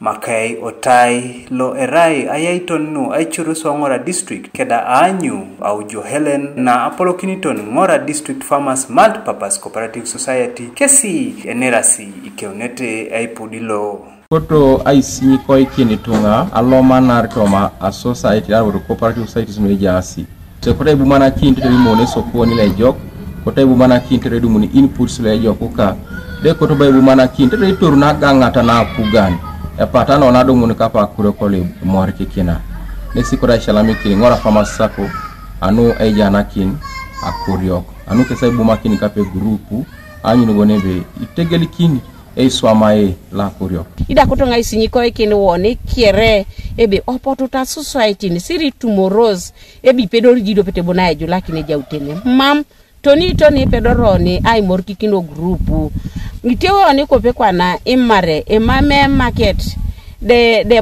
Makai otai lo erai ayaiton nu aichuru so ngora district keda anyu au jo Helen na Apollo Kiniton ngora district farmers multipurpose cooperative society kesi enerasi ikeonete aipudilo Koto aisi koi kini tunga Alomar na Toma Asuswaitin au cooperative society mejasi. Sekota ibu mana kinti teri mone soko ni lejok. Kota ibu mana kinti teri muni inputs lejok kuka. De koto ba ibu mana kinti teri turuna gangata na pugan. Epata na onado muni kapa Akoriok le mwari kikina. Nesi kota shalami kini ngora farmers sako anu ejana kin Akoriok. Anu kesa ibu makini kape grupu anyu nubonebe itegeli kini swamae la Akoriok. Ida kutonga isinyiko ekini wone kiere ebe opotuta Asuswaitin siri tomorrows ebi pedori jido pete bona ejo lakini jautene mam toni pedoroni ai morki kino grupu ngitewe oni kope kwana imare emame market the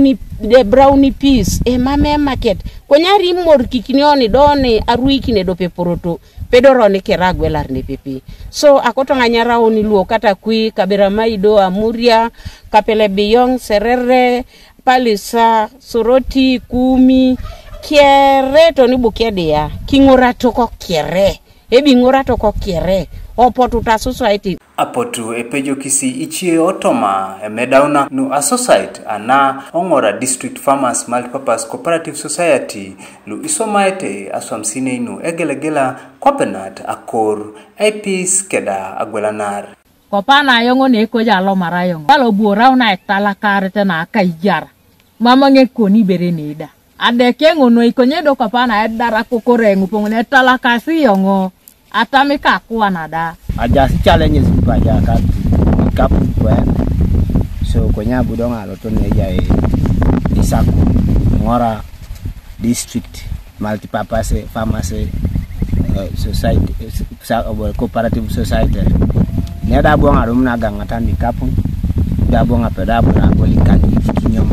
brownie peas emame market konyari morki kinioni doni aruiki ne do peporoto pedoroni keragwelar ne pepe so akotonga nyaraoni luo kata kui kabera maido amuria kapele biyong serere palisa soroti kumi kiere toni bukedia kingora toko kiere ebi ngora toko kiere opotuta Asuswaitin apotu epejo kisi ichie Toma emedauna nu Asuswaitin ana ongora district farmers multipurpose cooperative society lu isomaete aswamsine inu egelegela kwapenat akor epis keda agwelanar kopana yongo ne ko jalo marayongo balo buora una etala karete na kaijar mama ngekoni berenida adeke ngono ikonyedo kopana edara kokorengu pongone etala kasi yongo atamika kwa nada ajasi challenges baja kapu kwa so konya budonga lotone ya isaku ngora district multipurpose farmers society cooperative society neda bonga rumna gangata ni kapu da bonga pedabu na goli kinyom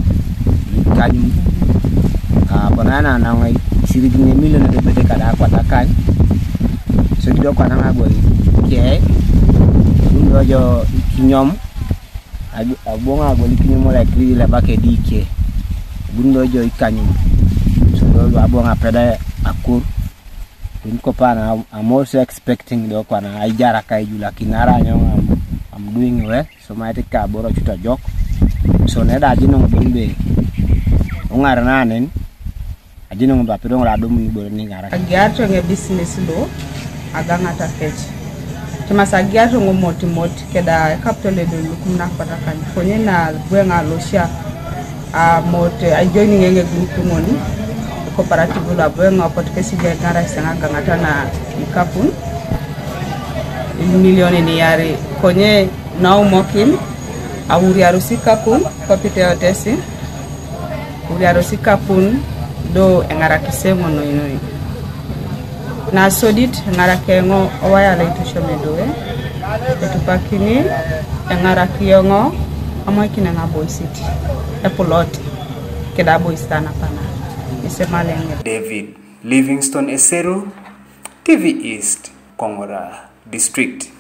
banana na ngai siri ni milioni de pete kada kwatakan so dido kwa na goli ke ndo jo kinyom abonga goli kinyom la kri la bake dike bundo jo ikanyum so do abonga peda akur ko pana I'm also expecting do kwa na ajara kai jula kinara nyong I'm doing well so my tika boro chuta jok so neda jino ngombe ungara nanen ajino ngomba pedong la dum ni boro ni ngara agiato nge business lo agangata fetch tumasagiato ngomoti keda capital de lukumna kwatakan konye na bwenga losha mote ajoini ngenge grupu ngoni cooperative la bwenga potkesi ngara sanga gangata na ikapun milioni ni yari konye now mokin awuri arusika kun kopite otesi uri arusika pun do engara kisengo no inoi na sodit ngara kengo owaya laitu shomedoe etupakini ngara kiyongo amoikina nga boy city epulot keda boy stana pana isemalenge David Livingstone Eseru TV East Kongora District